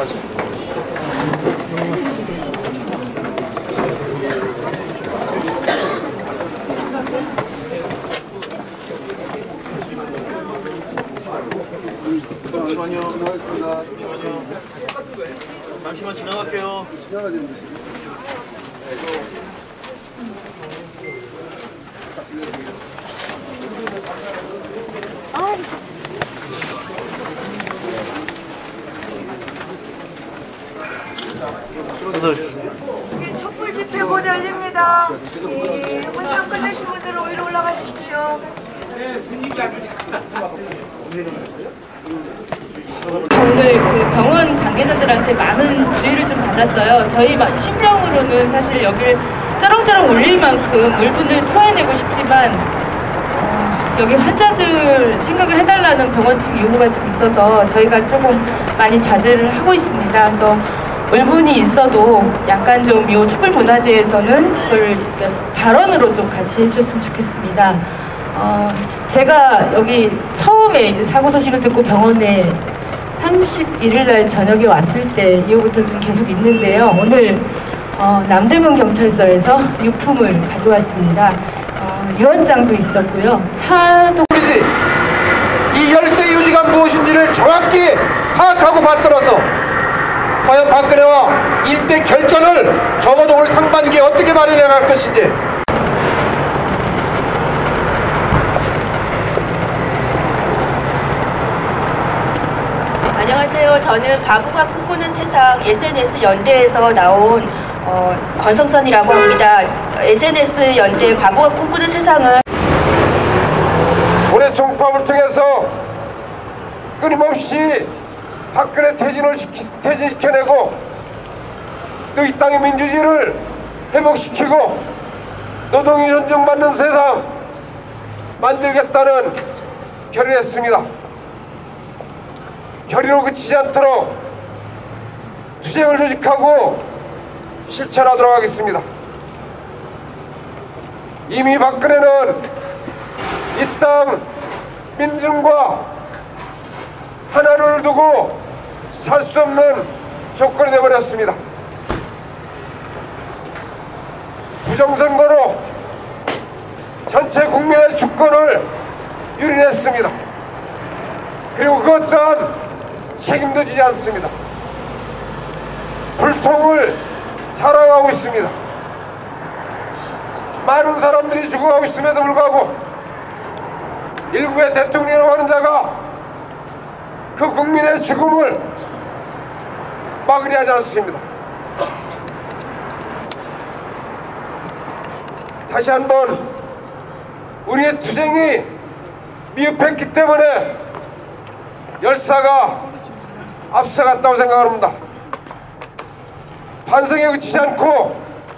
잠시만 지나갈게요. 촛불 집회 곧 열립니다. 혼상 끝내신 분들은 위로 올라가 주십시오. 오늘 그 병원 관계자들한테 많은 주의를 좀 받았어요. 저희 심정으로는 사실 여기를 쩌렁쩌렁 울릴 만큼 물분을 토해내고 싶지만 여기 환자들 생각을 해달라는 병원 측 요구가 좀 있어서 저희가 조금 많이 자제를 하고 있습니다. 그래서 물분이 있어도 약간 좀 이 촛불 문화제에서는 그걸 발언으로 좀 같이 해주셨으면 좋겠습니다. 제가 여기 처음에 이제 사고 소식을 듣고 병원에 31일 날 저녁에 왔을 때 이후부터 좀 계속 있는데요. 오늘 남대문 경찰서에서 유품을 가져왔습니다. 유언장도 있었고요. 차도 이 열세 유지가 무엇인지를 정확히 파악하고 받들어서 과연 박근혜와 일대 결전을 적어도 올 상반기에 어떻게 마련해 갈 것인지. 안녕하세요. 저는 바보가 꿈꾸는 세상 SNS 연대에서 나온 권성선이라고 합니다. SNS 연대 바보가 꿈꾸는 세상은 올해 총파업을 통해서 끊임없이 박근혜 퇴진시켜내고 또 이 땅의 민주주의를 회복시키고 노동이 존중받는 세상 만들겠다는 결의했습니다. 결의로 그치지 않도록 투쟁을 조직하고 실천하도록 하겠습니다. 이미 박근혜는 이 땅 민중과 하나를 두고 살 수 없는 조건이 되어버렸습니다. 부정선거로 전체 국민의 주권을 유린했습니다. 그리고 그 어떠한 책임도 지지 않습니다. 불통을 자랑하고 있습니다. 많은 사람들이 죽어가고 있음에도 불구하고 일부의 대통령이라고 하는 자가 그 국민의 죽음을 막으려 하지 않습니다. 다시 한번 우리의 투쟁이 미흡했기 때문에 열사가 앞서갔다고 생각합니다. 반성에 그치지 않고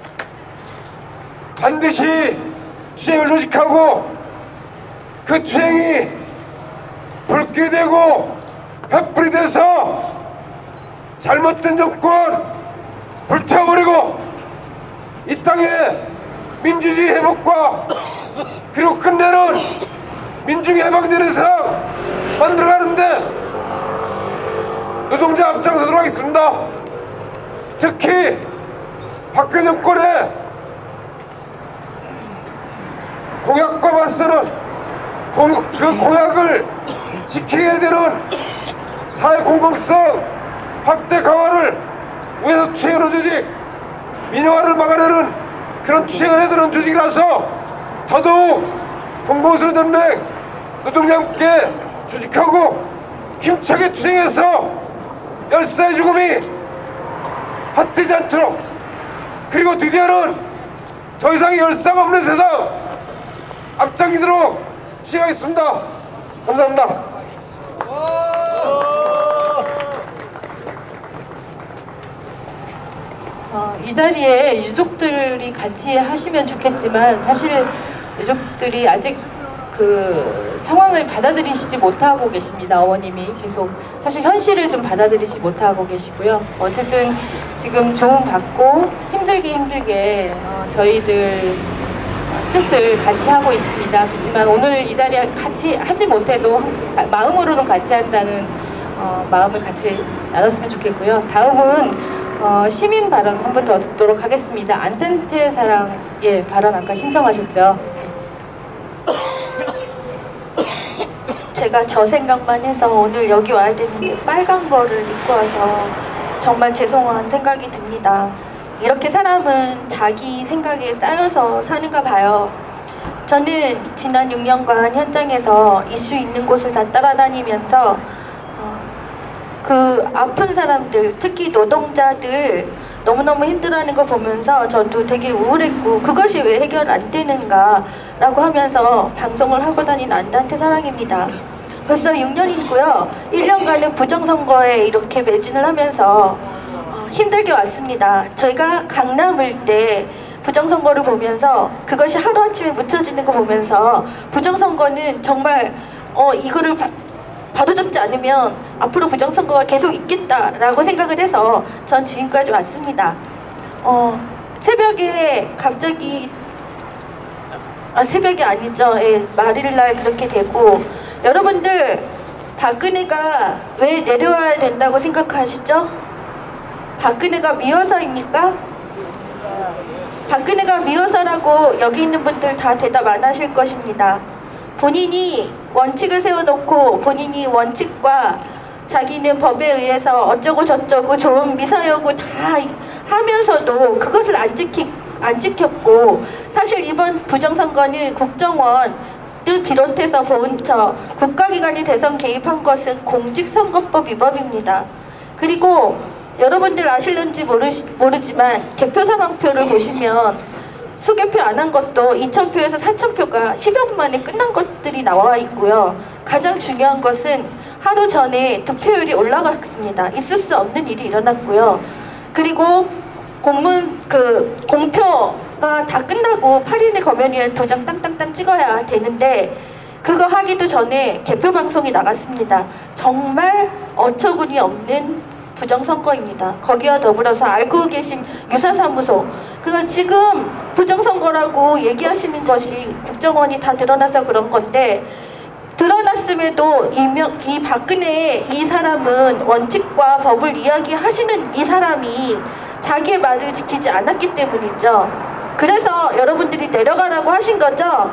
반드시 투쟁을 조직하고 그 투쟁이 불길이 되고 횃불이 돼서 잘못된 정권 불태워버리고 이 땅의 민주주의 회복과 그리고 끝내는 민중이 해방되는 세상 만들어가는데 노동자 앞장서도록 하겠습니다. 특히 박근혜 정권의 공약과 맞서는 그 공약을 지켜야 되는 사회 공공성 확대 강화를 위해서 투쟁하는 조직, 민영화를 막아내는 그런 투쟁을 해드는 조직이라서 더더욱 공공수련연맹 노동자 함께 조직하고 힘차게 투쟁해서 열사의 죽음이 헛되지 않도록 그리고 드디어는 더 이상 열사가 없는 세상 앞당기도록 투쟁하겠습니다. 감사합니다. 이 자리에 유족들이 같이 하시면 좋겠지만 사실 유족들이 아직 그 상황을 받아들이시지 못하고 계십니다. 어머님이 계속 사실 현실을 좀 받아들이지 못하고 계시고요. 어쨌든 지금 조언받고 힘들게 저희들 뜻을 같이 하고 있습니다. 그렇지만 오늘 이 자리에 같이 하지 못해도 마음으로는 같이 한다는 마음을 같이 나눴으면 좋겠고요. 다음은 시민 발언 한 번 더 듣도록 하겠습니다. 안텐테 사랑의 발언 아까 신청하셨죠? 제가 저 생각만 해서 오늘 여기 와야 되는데 빨간 거를 입고 와서 정말 죄송한 생각이 듭니다. 이렇게 사람은 자기 생각에 쌓여서 사는가 봐요. 저는 지난 6년간 현장에서 이슈 있는 곳을 다 따라다니면서 그 아픈 사람들, 특히 노동자들 너무너무 힘들어하는 거 보면서 저도 되게 우울했고 그것이 왜 해결 안 되는가 라고 하면서 방송을 하고 다니는 안텐테 사랑입니다. 벌써 6년이고요. 1년간은 부정선거에 이렇게 매진을 하면서 힘들게 왔습니다. 저희가 강남을 때 부정선거를 보면서 그것이 하루아침에 묻혀지는 거 보면서 부정선거는 정말 이거를 바로잡지 않으면 앞으로 부정선거가 계속 있겠다라고 생각을 해서 전 지금까지 왔습니다. 새벽에 갑자기 새벽이 아니죠. 예, 말일날 그렇게 되고 여러분들 박근혜가 왜 내려와야 된다고 생각하시죠? 박근혜가 미워서입니까? 박근혜가 미워서라고 여기 있는 분들 다 대답 안 하실 것입니다. 본인이 원칙을 세워놓고 본인이 원칙과 자기는 법에 의해서 어쩌고 저쩌고 좋은 미사여구 다 하면서도 그것을 안 지켰고 사실 이번 부정선거는 국정원을 비롯해서 본처 국가기관이 대선 개입한 것은 공직선거법 위반입니다. 그리고 여러분들 아실는지 모르지만 개표 사망표를 보시면 수개표 안 한 것도 2,000표에서 4,000표가 10여 분 만에 끝난 것들이 나와 있고요. 가장 중요한 것은 하루 전에 득표율이 올라갔습니다. 있을 수 없는 일이 일어났고요. 그리고 공표가 다 끝나고 8일에 검연위원 도장 땅땅땅 찍어야 되는데 그거 하기도 전에 개표 방송이 나갔습니다. 정말 어처구니 없는 부정선거입니다. 거기와 더불어서 알고 계신 유사사무소 그건 지금 부정선거라고 얘기하시는 것이 국정원이 다 드러나서 그런 건데 드러났음에도 이 박근혜 이 사람은 원칙과 법을 이야기하시는 이 사람이 자기의 말을 지키지 않았기 때문이죠. 그래서 여러분들이 내려가라고 하신 거죠?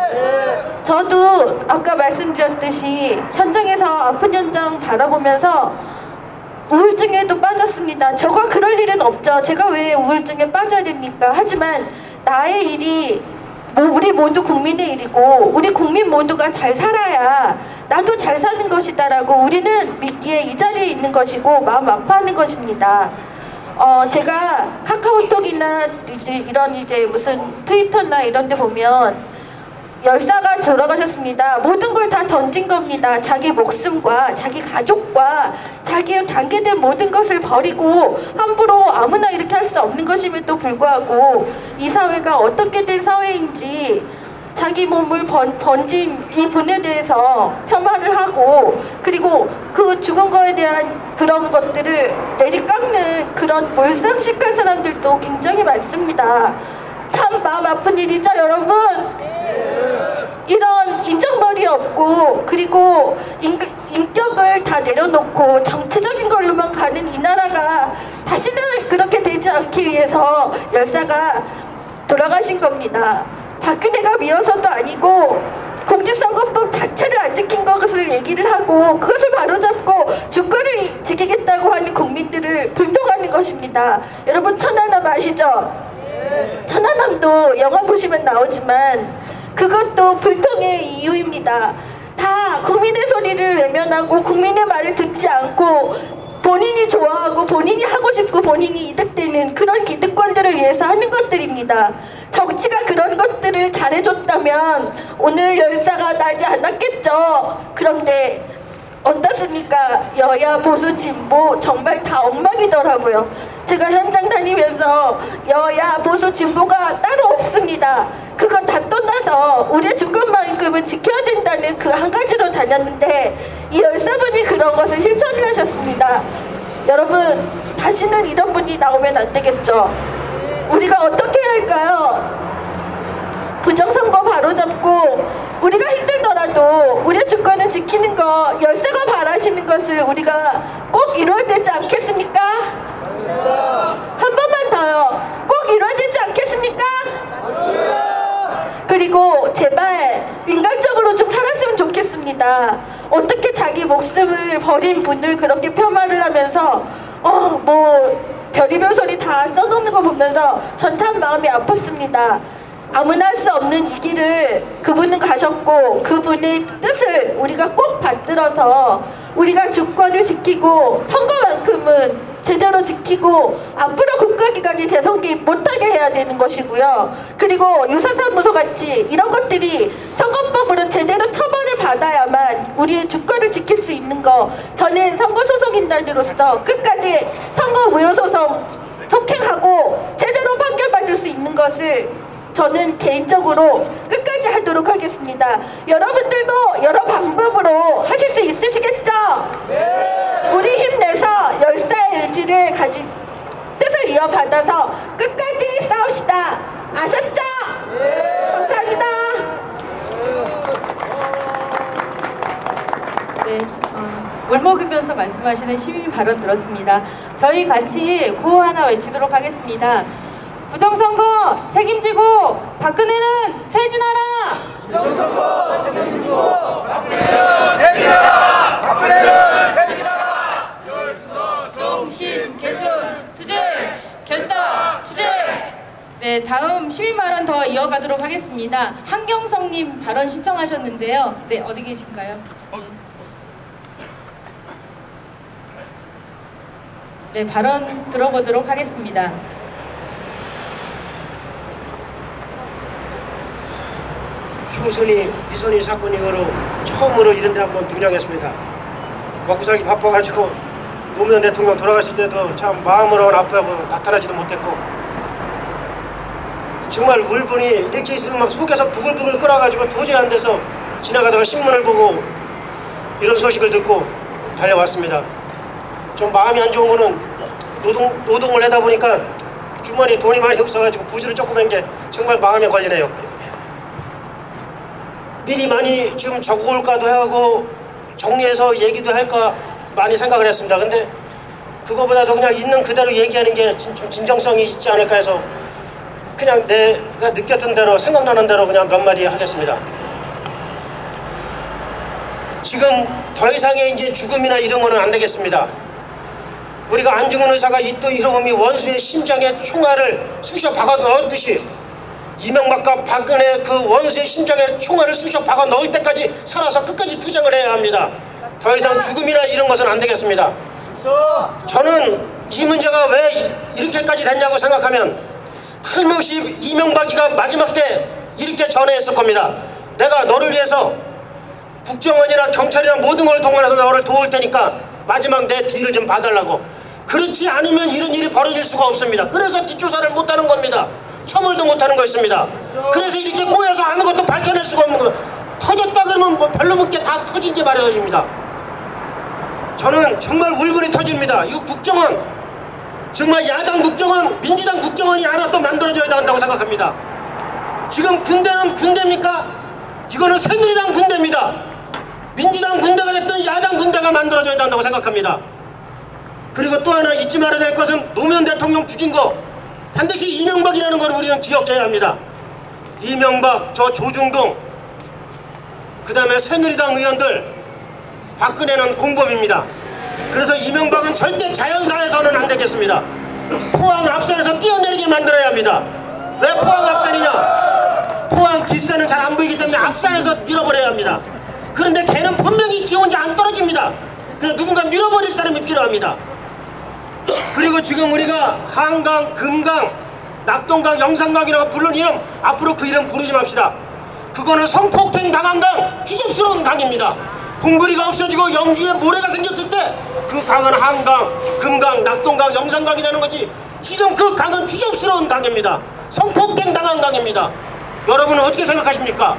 저도 아까 말씀드렸듯이 현장에서 아픈 현장 바라보면서 우울증에도 빠졌습니다. 저가 그럴 일은 없죠. 제가 왜 우울증에 빠져야 됩니까? 하지만 나의 일이 우리 모두 국민의 일이고 우리 국민 모두가 잘 살아야 나도 잘 사는 것이다 라고 우리는 믿기에 이 자리에 있는 것이고 마음 아파하는 것입니다. 제가 카카오톡이나 이런 무슨 트위터나 이런 데 보면 열사가 돌아가셨습니다. 모든 걸 다 던진 겁니다. 자기 목숨과 자기 가족과 자기의 단계된 모든 것을 버리고 함부로 아무나 이렇게 할 수 없는 것임에도 불구하고 이 사회가 어떻게 된 사회인지 자기 몸을 번진 이 분에 대해서 폄하를 하고 그리고 그 죽은 거에 대한 그런 것들을 내리깎는 그런 몰상식한 사람들도 굉장히 많습니다. 참 마음 아픈 일이죠, 여러분? 이런 인정머리 없고 그리고 인격을 다 내려놓고 정치적인 걸로만 가는 이 나라가 다시는 그렇게 되지 않기 위해서 열사가 돌아가신 겁니다. 박근혜가 미워서도 아니고 공직선거법 자체를 안 지킨 것을 얘기를 하고 그것을 바로잡고 주권을 지키겠다고 하는 국민들을 불통하는 것입니다. 여러분 천안함 아시죠? 천안함도 영화 보시면 나오지만 그것도 불통의 이유입니다. 다 국민의 소리를 외면하고 국민의 말을 듣지 않고 본인이 좋아하고 본인이 하고 싶고 본인이 이득되는 그런 기득권들을 위해서 하는 것들입니다. 정치가 그런 것들을 잘해줬다면 오늘 열사가 나지 않았겠죠. 그런데 어떻습니까? 여야 보수 진보 정말 다 엉망이더라고요. 제가 현장 다니면서 여야 보수 진보가 따로 없습니다. 그거 다 떠나서 우리의 주권만큼은 지켜야 된다는 그 한 가지로 다녔는데 이 열사분이 그런 것을 실천을 하셨습니다. 여러분 다시는 이런 분이 나오면 안 되겠죠. 우리가 어떻게 해야 할까요? 부정선거 바로잡고 우리가 힘들더라도 우리의 주권을 지키는 거, 열사가 바라시는 것을 우리가 꼭 이루어야 되지 않겠습니까? 한 번만 더요. 꼭 이루어야 되지 않겠습니까? 그리고 제발 인간적으로 좀 살았으면 좋겠습니다. 어떻게 자기 목숨을 버린 분을 그렇게 폄하를 하면서 별의별 소리 다 써놓는 거 보면서 전 참 마음이 아팠습니다. 아무나 할 수 없는 이 길을 그분은 가셨고 그분의 뜻을 우리가 꼭 받들어서 우리가 주권을 지키고 선거만큼은 제대로 지키고 앞으로 국가기관이 대선 개입 못하게 해야 되는 것이고요. 그리고 유사사무소 같이 이런 것들이 선거법으로 제대로 처벌을 받아야만 우리의 주권을 지킬 수 있는 거, 저는 선거소송인단으로서 끝까지 선거무효소송 속행하고 제대로 판결받을 수 있는 것을 저는 개인적으로 끝까지 하도록 하겠습니다. 여러분들도 여러 방법으로 하실 수 있으시겠죠? 네. 우리 힘내서 열사의 의지를 가진 뜻을 이어받아서 끝까지 싸웁시다. 아셨죠? 네. 감사합니다. 네, 물 먹으면서 말씀하시는 시민 발언 들었습니다. 저희 같이 구호 하나 외치도록 하겠습니다. 부정선거 책임지고 박근혜는 퇴진하라! 부정선거 책임지고 박근혜는 퇴진하라! 박근혜는 퇴진하라! 열사 정신 개선 투쟁! 결사 투쟁! 네, 다음 시민 발언 더 이어가도록 하겠습니다. 한경성님 발언 신청하셨는데요. 네, 어디 계신가요? 네, 발언 들어보도록 하겠습니다. 형선이 미선이 사건 이후로 처음으로 이런 데 한번 등장했습니다. 먹고 살기 바빠가지고 노무현 대통령 돌아가실 때도 참 마음으로는 아프고 나타나지도 못했고, 정말 울분이 이렇게 있으면 막 속에서 부글부글 끓어가지고 도저히 안 돼서 지나가다가 신문을 보고 이런 소식을 듣고 달려왔습니다. 좀 마음이 안 좋은 거는 노동을 하다 보니까 주머니에 돈이 많이 없어가지고 부지를 조금 한 게 정말 마음에 걸리네요. 미리 많이 좀 적어올까도 하고 정리해서 얘기도 할까 많이 생각을 했습니다. 근데 그거보다도 그냥 있는 그대로 얘기하는 게 좀 진정성이 있지 않을까 해서 그냥 내가 느꼈던 대로 생각나는 대로 그냥 몇 마디 하겠습니다. 지금 더 이상의 이제 죽음이나 이런 거는 안 되겠습니다. 우리가 안중근 의사가 이또 이러면 원수의 심장에 총알을 쑤셔 박아 넣었듯이 이명박과 박근혜 그 원수의 심장에 총알을 쑤셔 박아 넣을 때까지 살아서 끝까지 투쟁을 해야 합니다. 더 이상 죽음이나 이런 것은 안 되겠습니다. 저는 이 문제가 왜 이렇게까지 됐냐고 생각하면 틀림없이 이명박이가 마지막 때 이렇게 전해했을 겁니다. 내가 너를 위해서 국정원이나 경찰이나 모든 걸 동원해서 너를 도울 테니까 마지막 내 뒤를 좀 봐달라고. 그렇지 않으면 이런 일이 벌어질 수가 없습니다. 그래서 뒷조사를 못하는 겁니다. 처벌도 못하는 거 있습니다. 그래서 이렇게 꼬여서 아무것도 밝혀낼 수가 없는 거예요. 터졌다 그러면 뭐 별로 묻게 다 터진 게 마련해집니다. 저는 정말 울분이 터집니다. 이 국정원, 정말 야당 국정원, 민주당 국정원이 하나 또 만들어져야 한다고 생각합니다. 지금 군대는 군대입니까? 이거는 새누리당 군대입니다. 민주당 군대가 됐든 야당 군대가 만들어져야 한다고 생각합니다. 그리고 또 하나 잊지 말아야 될 것은 노무현 대통령 죽인 거 반드시 이명박이라는 걸 우리는 기억해야 합니다. 이명박, 저 조중동, 그 다음에 새누리당 의원들, 박근혜는 공범입니다. 그래서 이명박은 절대 자연사에서는 안 되겠습니다. 포항 앞산에서 뛰어내리게 만들어야 합니다. 왜 포항 앞산이냐? 포항 뒷산은 잘 안 보이기 때문에 앞산에서 밀어버려야 합니다. 그런데 걔는 분명히 지 혼자 안 떨어집니다. 그래서 누군가 밀어버릴 사람이 필요합니다. 그리고 지금 우리가 한강, 금강, 낙동강, 영산강이라고 부르는 이름, 앞으로 그 이름 부르지 맙시다. 그거는 성폭행 당한 강, 추접스러운 강입니다. 봉구리가 없어지고 영주에 모래가 생겼을 때 그 강은 한강, 금강, 낙동강, 영산강이 되는 거지. 지금 그 강은 추접스러운 강입니다. 성폭행 당한 강입니다. 여러분은 어떻게 생각하십니까?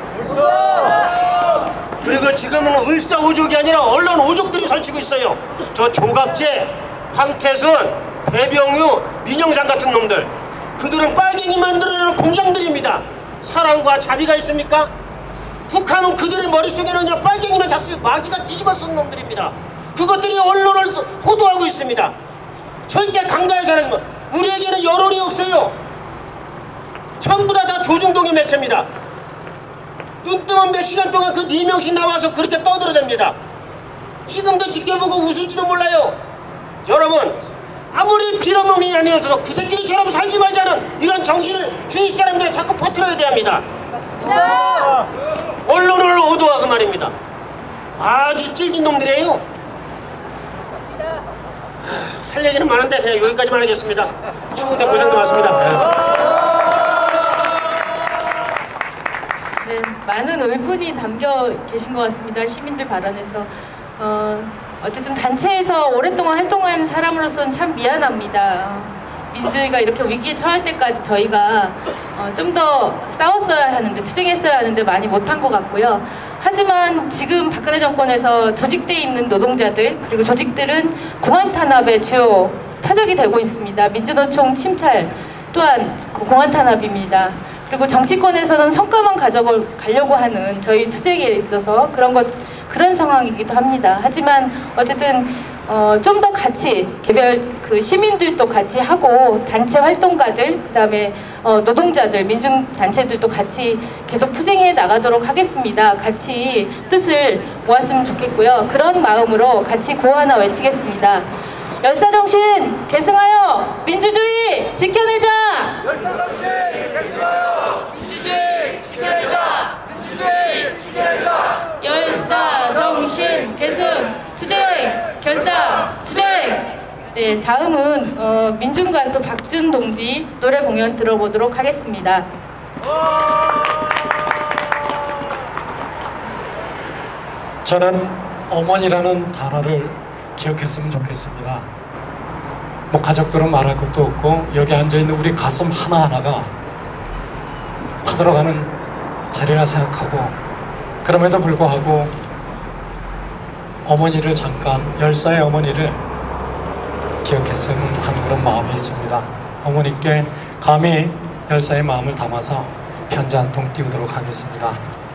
그리고 지금은 을사오족이 아니라 언론 오족들이 설치고 있어요. 저 조갑재, 황태순, 배병유, 민영상 같은 놈들, 그들은 빨갱이 만들어내는 공장들입니다. 사랑과 자비가 있습니까? 북한은 그들의 머릿속에는 그냥 빨갱이만 잤어요. 마귀가 뒤집어 쓴 놈들입니다. 그것들이 언론을 호도하고 있습니다. 절대 강가에서는 우리에게는 여론이 없어요. 전부 다 조중동의 매체입니다. 눈 뜨면 몇 시간 동안 그 4명씩 나와서 그렇게 떠들어댑니다. 지금도 지켜보고 웃을지도 몰라요. 여러분, 아무리 빌어먹는 아니어도 그 새끼들처럼 살지 말자는 이런 정신을 주위 사람들이 자꾸 퍼뜨려야 됩니다. 언론을 호도하고 말입니다. 아주 찔긴 놈들이에요. 할 얘기는 많은데 그냥 여기까지만 하겠습니다. 추운데 고생도 많습니다. 네, 많은 울분이 담겨 계신 것 같습니다. 시민들 발언에서. 어쨌든 단체에서 오랫동안 활동한 사람으로서는 참 미안합니다. 민주주의가 이렇게 위기에 처할 때까지 저희가 좀 더 싸웠어야 하는데, 투쟁했어야 하는데 많이 못한 것 같고요. 하지만 지금 박근혜 정권에서 조직돼 있는 노동자들, 그리고 조직들은 공안 탄압의 주요 표적이 되고 있습니다. 민주노총 침탈 또한 그 공안 탄압입니다. 그리고 정치권에서는 성과만 가져가려고 하는 저희 투쟁에 있어서 그런 상황이기도 합니다. 하지만 어쨌든 좀 더 같이 개별 그 시민들도 같이 하고 단체 활동가들, 그다음에 노동자들, 민중 단체들도 같이 계속 투쟁해 나가도록 하겠습니다. 같이 뜻을 모았으면 좋겠고요. 그런 마음으로 같이 구호 하나 외치겠습니다. 열사정신 계승하여 민주주의 지켜내자. 열사정신 계승하여 민주주의 지켜내자. 민주주의 지켜내자. 열사정신 계승 투쟁 결사 투쟁. 네, 다음은 민중 가수 박준 동지 노래 공연 들어보도록 하겠습니다. 저는 어머니라는 단어를 기억했으면 좋겠습니다. 뭐 가족들은 말할 것도 없고 여기 앉아있는 우리 가슴 하나하나가 타들어가는 자리라 생각하고, 그럼에도 불구하고 어머니를 잠깐, 열사의 어머니를 기억했으면 하는 그런 마음이 있습니다. 어머니께 감히 열사의 마음을 담아서 편지 한 통 띄우도록 하겠습니다.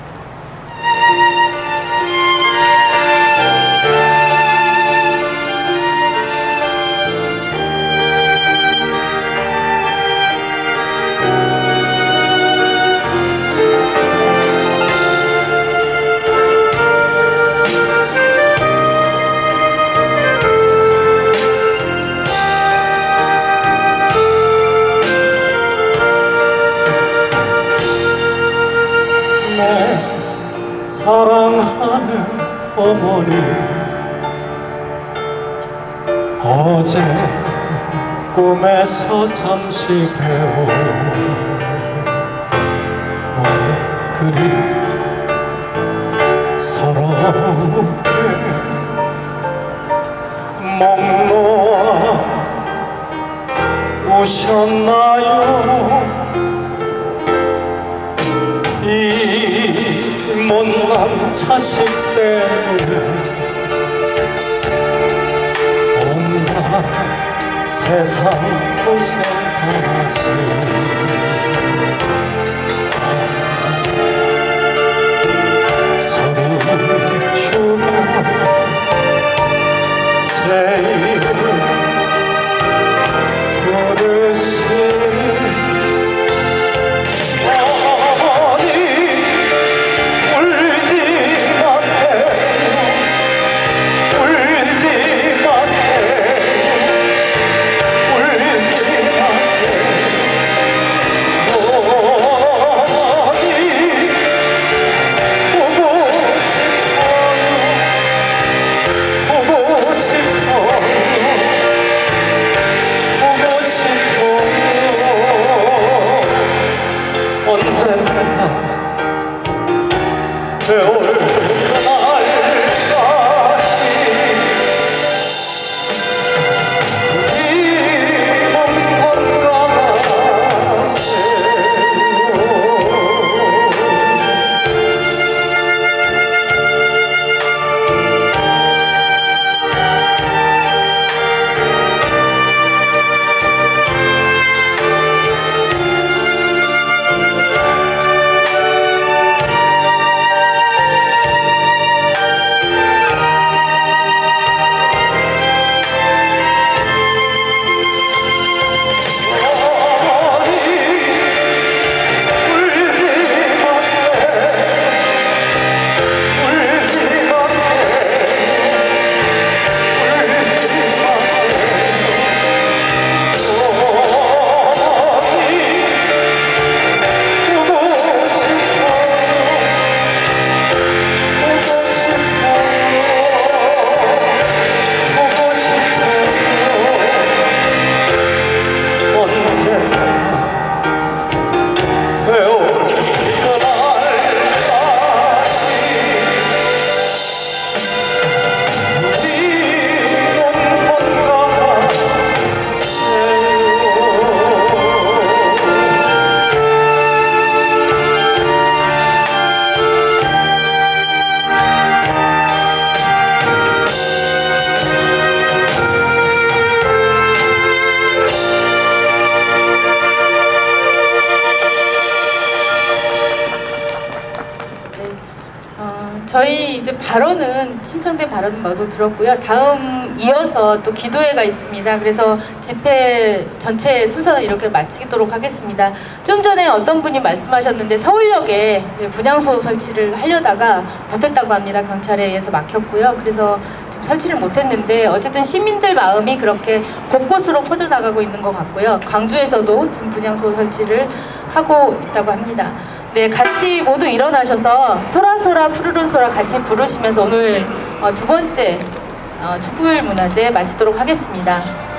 사랑하는 어머니, 어제 꿈에서 잠시 뵈어 그리 서럽게 목 놓아 우셨나요? 이 못난 자식 때문에 온갖 세상 고생하시 소리 주고 제일 부르신 Oh 발언은 신청된 발언은 모두 들었고요. 다음 이어서 또 기도회가 있습니다. 그래서 집회 전체 순서는 이렇게 마치도록 하겠습니다. 좀 전에 어떤 분이 말씀하셨는데 서울역에 분향소 설치를 하려다가 못했다고 합니다. 경찰에 의해서 막혔고요. 그래서 지금 설치를 못했는데 어쨌든 시민들 마음이 그렇게 곳곳으로 퍼져나가고 있는 것 같고요. 광주에서도 지금 분향소 설치를 하고 있다고 합니다. 네, 같이 모두 일어나셔서 소라소라 푸르른 소라 같이 부르시면서 오늘 두 번째 촛불 문화제 마치도록 하겠습니다.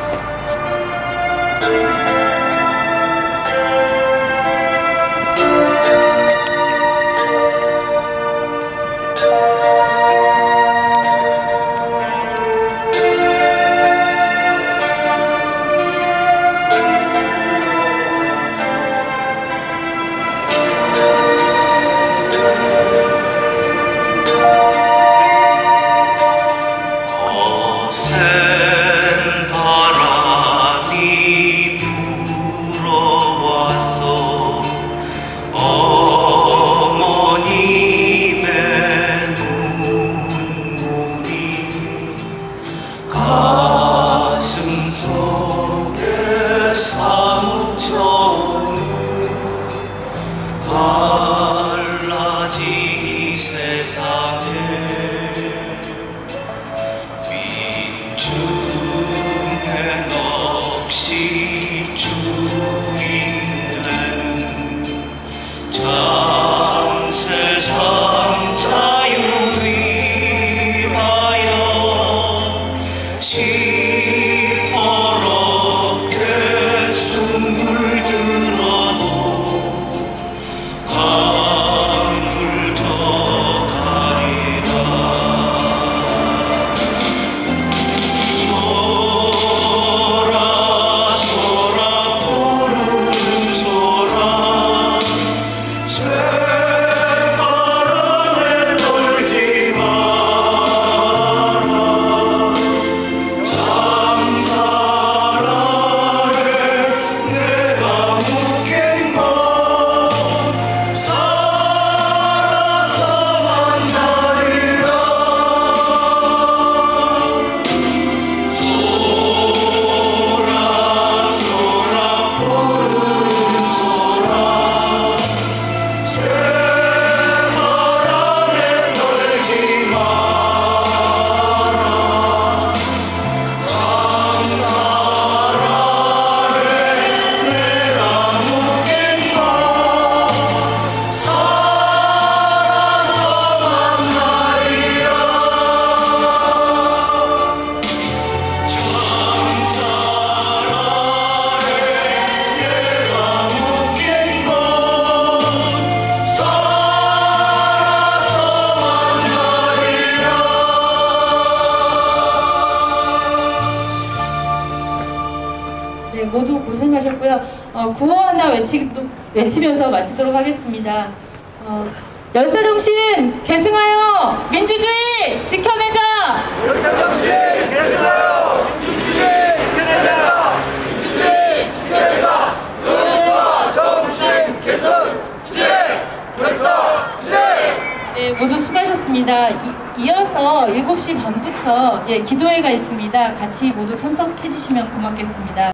모두 고생하셨고요. 구호 하나 외치면서 마치도록 하겠습니다. 열사정신 계승하여 민주주의 지켜내자! 열사정신 계승하여 민주주의 지켜내자! 민주주의 지켜내자! 열사정신 계승 지지! 열사지지! 네, 모두 수고하셨습니다. 이어서 7시 반부터 기도회가 있습니다. 같이 모두 참석해 주시면 고맙겠습니다.